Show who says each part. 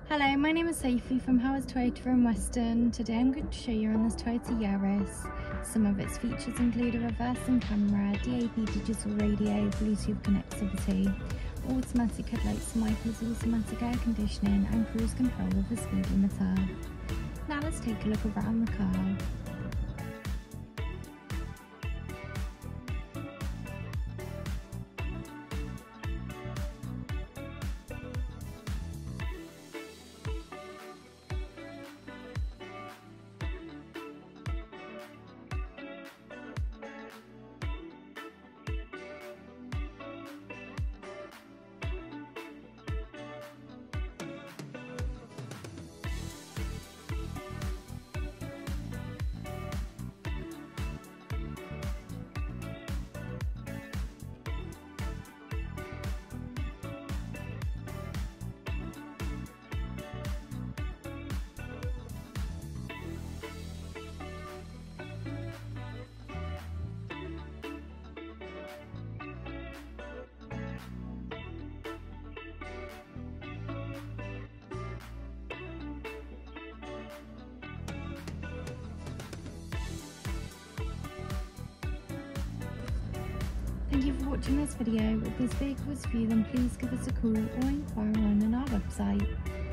Speaker 1: Hello, my name is Sophie from Howard's Toyota in Weston. Today I'm going to show you around this Toyota Yaris. Some of its features include a reversing camera, DAB digital radio, Bluetooth connectivity, automatic headlights, wipers, automatic air conditioning and cruise control with a speed limiter. Now let's take a look around the car. Thank you for watching this video. If this vehicle was for you, then please give us a call or inquire on our website.